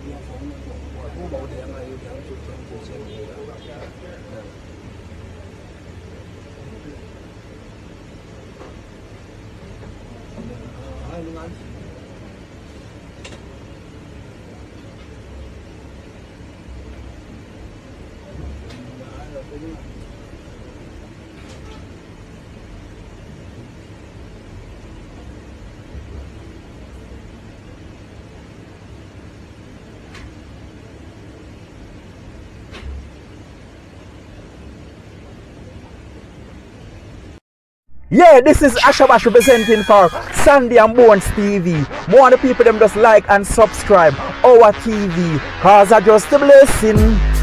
Yeah, this is Ashabash representing for Sandy and Bones TV. More of the people them just like and subscribe our TV, cause I just a blessing,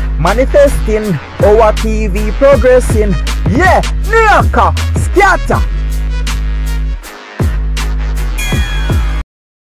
manifesting our TV progressing. Yeah, Nyla, scatter.